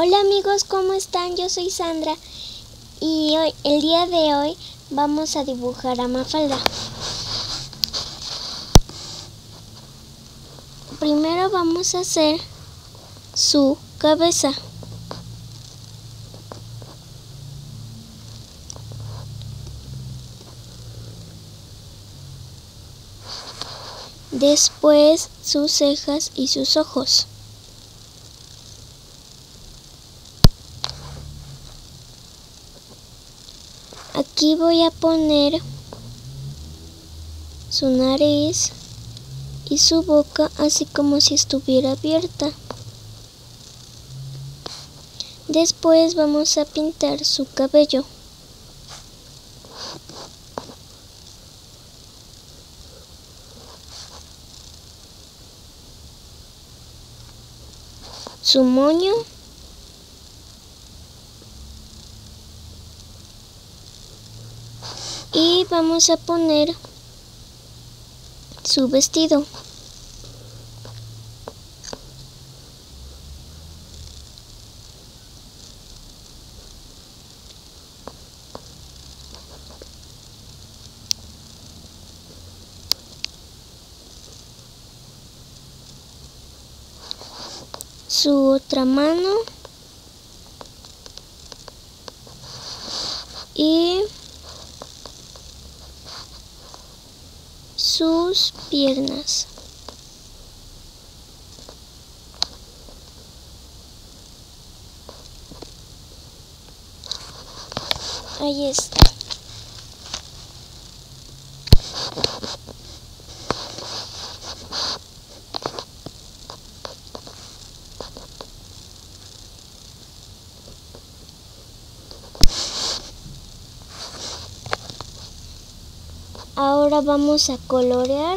Hola amigos, ¿cómo están? Yo soy Sandra y el día de hoy vamos a dibujar a Mafalda. Primero vamos a hacer su cabeza. Después sus cejas y sus ojos. Aquí voy a poner su nariz y su boca, así como si estuviera abierta. Después vamos a pintar su cabello. Su moño. Y vamos a poner su vestido. Su otra mano. Y sus piernas. Ahí está. Ahora vamos a colorear.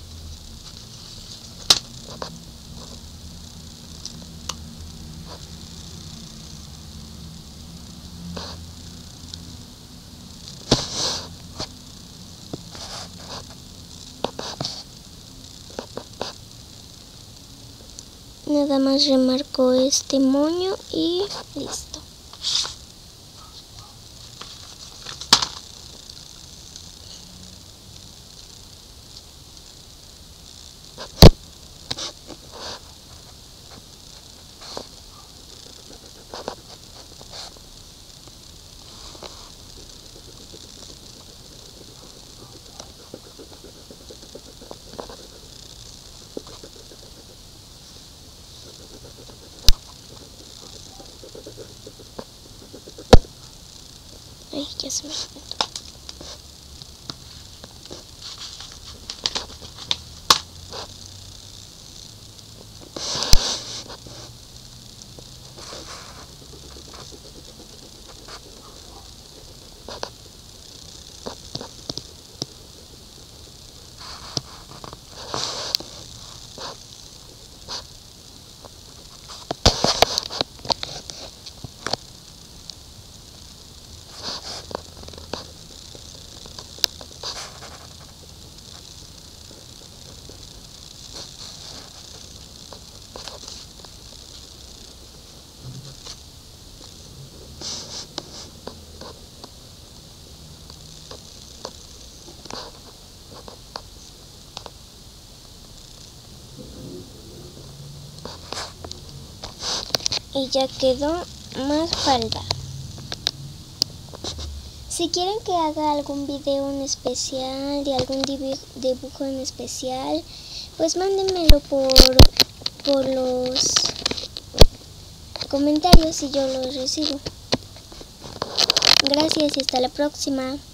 Nada más remarco este moño y listo. Ay, ya se me olvidó. Y ya quedó Mafalda. Si quieren que haga algún video en especial, de algún dibujo en especial, pues mándenmelo por los comentarios y yo los recibo. Gracias y hasta la próxima.